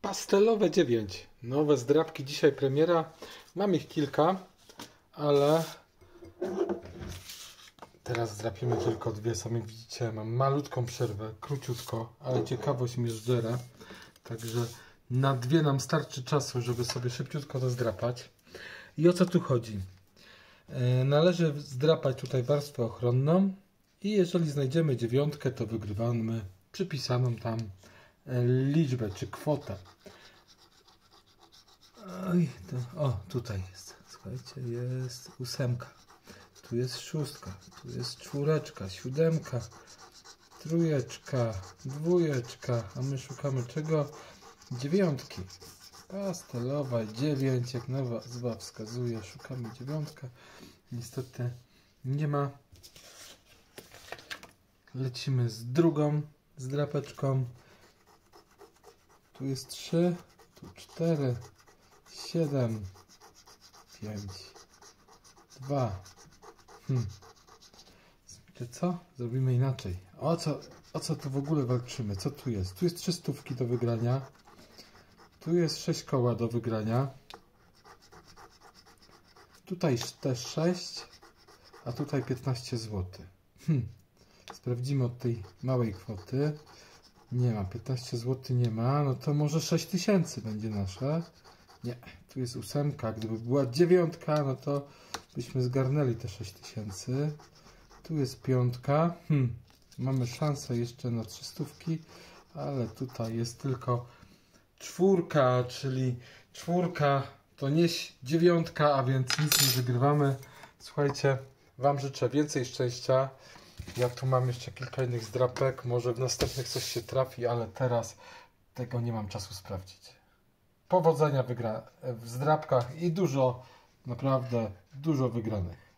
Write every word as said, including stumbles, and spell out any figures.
Pastelowe dziewięć. Nowe zdrabki, dzisiaj premiera. Mam ich kilka, ale teraz zdrapimy tylko dwie. Sami widzicie, mam malutką przerwę, króciutko, ale ciekawość mnie żdera. Także na dwie nam starczy czasu, żeby sobie szybciutko to zdrapać. I o co tu chodzi? Należy zdrapać tutaj warstwę ochronną i jeżeli znajdziemy dziewiątkę, to wygrywamy przypisaną tam liczbę czy kwotę. Oj, to, o, tutaj jest. Słuchajcie, jest ósemka. Tu jest szóstka. Tu jest czwóreczka, siódemka, trójeczka, dwójeczka. A my szukamy czego? Dziewiątki. Pastelowa dziewięć, jak nazwa wskazuje. Szukamy dziewiątka. Niestety nie ma. Lecimy z drugą zdrapeczką. Tu jest trzy, tu cztery, siedem, pięć, dwa. Hmm. Wiecie co? Zrobimy inaczej. O co, o co tu w ogóle walczymy? Co tu jest? Tu jest trzy stówki do wygrania. Tu jest sześć koła do wygrania. Tutaj też sześć, a tutaj piętnaście złotych. Hmm. Sprawdzimy od tej małej kwoty. Nie ma, piętnaście złotych nie ma, no to może sześć tysięcy będzie nasze. Nie, tu jest ósemka, gdyby była dziewiątka, no to byśmy zgarnęli te sześć tysięcy. Tu jest piątka, hmm. Mamy szansę jeszcze na trzy stówki, ale tutaj jest tylko czwórka, czyli czwórka to nie dziewiątka, a więc nic nie wygrywamy. Słuchajcie, Wam życzę więcej szczęścia. Ja tu mam jeszcze kilka innych zdrapek, może w następnych coś się trafi, ale teraz tego nie mam czasu sprawdzić. Powodzenia wygra w zdrapkach i dużo, naprawdę dużo wygranych.